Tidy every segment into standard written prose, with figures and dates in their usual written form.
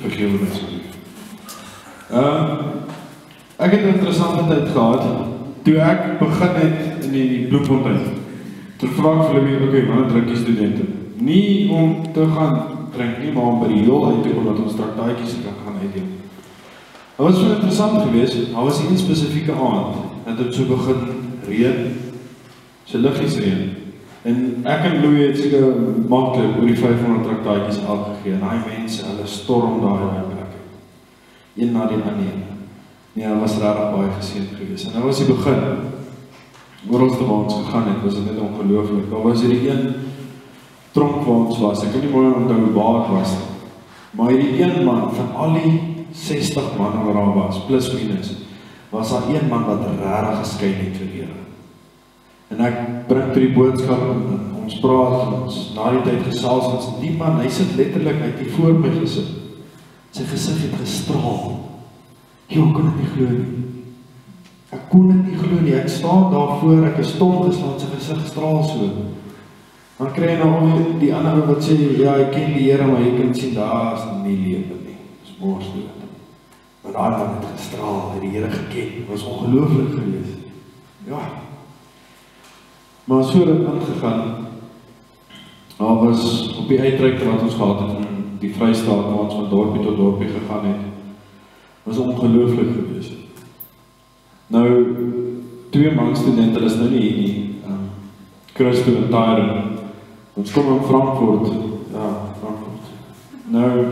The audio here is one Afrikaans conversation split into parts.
vergewe my asseblief. Ek het 'n interessante tyd gehad, toe ek begin het in die Bloemfontein. Toe vra ek vir hulle, okay, wanneer drink die studente? Nie om te gaan drink nie, maar om by die heel uit te kom, dat ons traktaatjies kan gaan uitdeel. Het was so interessant geweest, daar was een spesifieke aand, dat het so begin reën, so liggies reën. En ek en Louis het seker maklik oor die 500 traktaatjies afgegee, en die mense, hulle storm daar in die plek. Een na die ander. Nee, dat was regtig baie geseënd geweest. En dat was die begin. Oral waar ons gegaan het, was dit net ongelooflik. Daar was hierdie een tronk waar ons was. Ek kan nie mooi onthou waar het was. Maar hierdie een man, van al die 60 manne waar daar was, plus minus, was daar een man wat regtig geskyn het vir Here. En ek bring toe die boodskap, en ons praat, en ons na die tyd gesels, ons die man, hy sit letterlik uit die voor my gesit. Sy gesig het gestraal. Ek kon dit nie glo nie. Ek kon dit nie glo nie. Ek staan daarvoor, ek is stom gestaan, sy gesig straal so. Dan kry jy nou die ander wat sê, ja, ek ken die Here, maar jy kan sien, daar is nie lewe nie. Dis mors dood. Maar daar man het gestraal, het die Here geken. Het was ongelooflik geweest. Ja. Maar so het het aangegaan. Daar was op die uitreik wat ons gehad het in die Vrystaat, waar ons van dorpie tot dorpie gegaan het, was ongelooflik geweest. Nou, 2 maandstudente, is nou nie hier nie, Christo en Tyron. Ons kom in Frankfurt, ja, Frankfurt.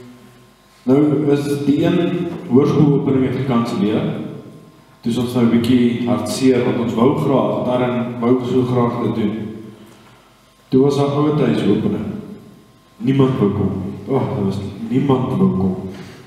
Nou is die een hoërskoolopening het gekanseleer, toe is ons nou 'n bietjie hartseer, want ons wou graag, daarin wou so graag dit doen. Toe was daar ouerhuisopening. Niemand wou kom. Daar was niemand wou kom.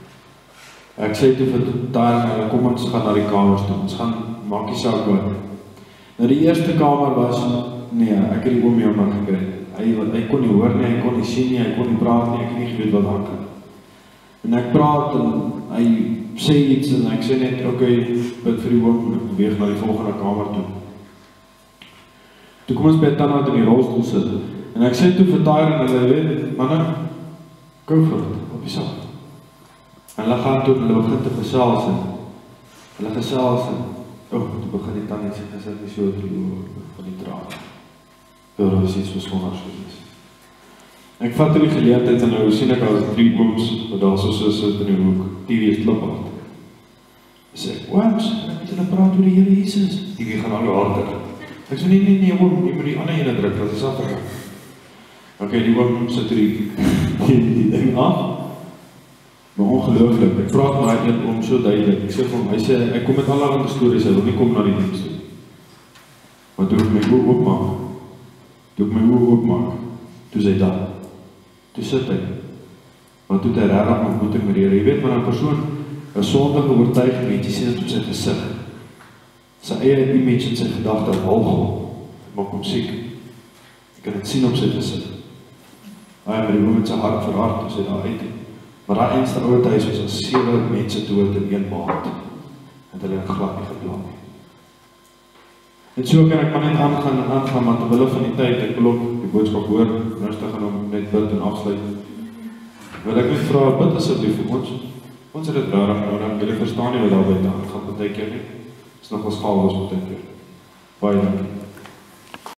Ek sê toe vir daar, kom ons gaan na die kamers toe, ons gaan, maak die saak wat. Nou die eerste kamer was, nee, ek het die oom jammer gekry. Hy kon nie hoor nie, hy kon nie sien nie, hy kon nie praat nie, ek het nie geweet wat aankom. En ek praat en hy sê iets en ek sê net, okay, bid vir die oom, ek beweeg na die volgende kamer toe. Toe kom ons by Tanat in die rolstoel sit, en ek sê toe vir Tyron, en hulle weet, manne, go for it, op die saak. En hulle gaan toe, hulle begin te gesels en, hulle gesels en, toe begin die tannie sê, gesit nie so van die draad. Dat was iets verskonners geweest. Ek vat toe die geleentheid en nou sien ek al 3 ooms, wat daar so sit in die hoek, TV is kliphard. Sê ek, ooms, ek moet hulle praat oor die Here Jesus. TV gaan al harder. Ek sê, nee, oom, jy moet die ander ene druk, dat is afgegaan. Okay, die oom sit die ding af, maar ongelooflik, ek praat maar net om so duidelik, ek sê vir hom, hy sê, ek kom met allerhande stories, hy wil nie kom na die diens toe. Maar toe ek my oog oopmaak, toe sê hy daar, toe sit hy, maar toe het hy regtig ontmoeting met die Here, jy weet, maar 'n persoon, 'n sondige oortuiging het, jy sien dit op sy gesig, sy eie image en sy gedagte walgel, maak hom siek, jy kan dit sien op sy gesig, maar die oom met sy hart verhard, toe sê daar uit, maar daai eenste ouerhuis was al 7 mense dood in 1 maand, en hulle het glad nie geplan nie. En so kan ek maar net aangaan, maar terwille van die tyd, ek wil ook die boodskap hoor, rustig gaan om net bid en afsluit. Wil ek net vra, bid asseblief vir ons. Ons het dit rarig nodig, julle verstaan nie wat daar buite aangaan, baie keer nie. Is nog ons gaal was baie keer. Baie dankie.